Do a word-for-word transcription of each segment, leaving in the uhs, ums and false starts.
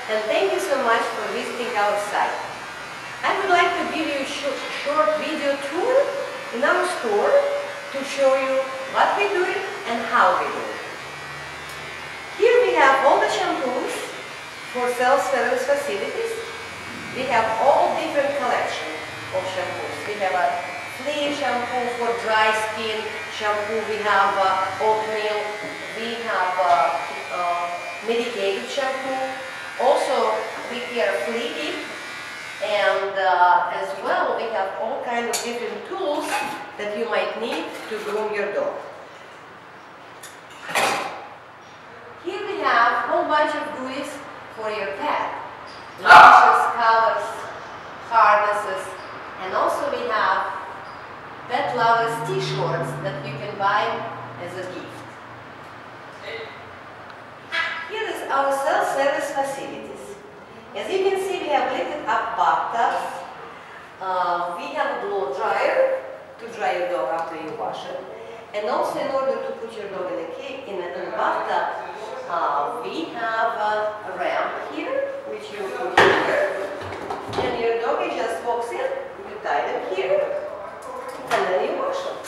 and thank you so much for visiting our site. I would like to give you a sh short video tour in our store to show you what we do and how we do it. Here we have all the shampoos for self-service facilities. We have all different collections of shampoos. We have a flea shampoo for dry skin shampoo. We have uh, oatmeal. We have uh, uh, medicated shampoo. Also, we care flea dip. And uh, as well, we have all kinds of different tools that you might need to groom your dog. Here we have a whole bunch of goodies for your pet. Leashes, collars, harnesses, and also we have pet lovers t-shirts that you can buy as a gift. Here is our self-service facilities. As you can see, we have lifted up bathtubs. Uh, we have a blow dryer to dry your dog after you wash it. And also, in order to put your dog in a, cage, in a, in a bathtub, uh, we have a, a ramp here, which you put here. And your doggy just walks in, you tie them here, and then you wash them.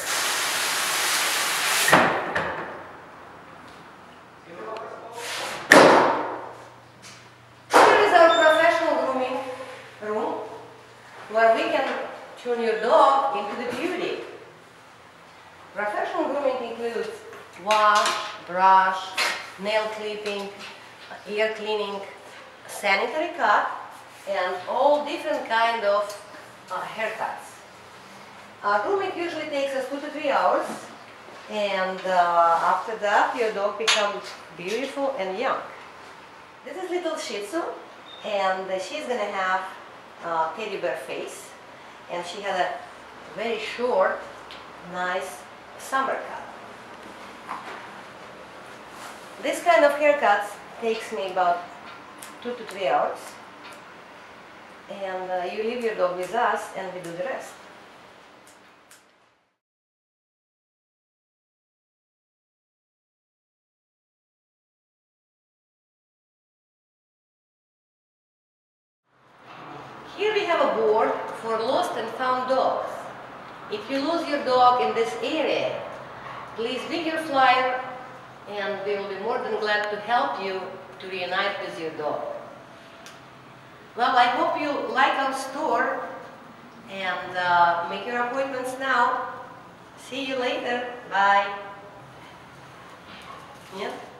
Where we can turn your dog into the beauty. Professional grooming includes wash, brush, nail clipping, ear cleaning, sanitary cut, and all different kind of uh, haircuts. Uh, grooming usually takes us two to three hours, and uh, after that your dog becomes beautiful and young. This is little Shih Tzu, and uh, she's gonna have Uh, teddy bear face, and she had a very short, nice summer cut. This kind of haircuts takes me about two to three hours, and uh, you leave your dog with us and we do the rest. Here we have a board for lost and found dogs. If you lose your dog in this area, please bring your flyer and we will be more than glad to help you to reunite with your dog. Well, I hope you like our store and uh, make your appointments now. See you later. Bye. Yeah.